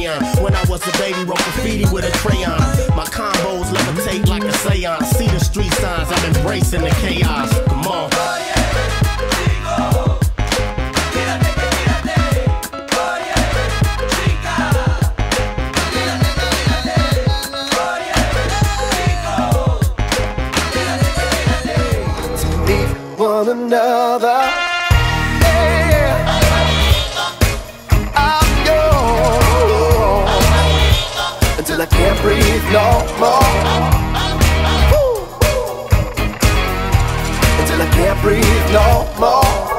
rayon. When I was a baby, wrote graffiti with a crayon. My combos levitate like a seance. See the street signs, I'm embracing the chaos. Come on. One another, yeah. I'm yours until I can't breathe no more. Until I can't breathe no more.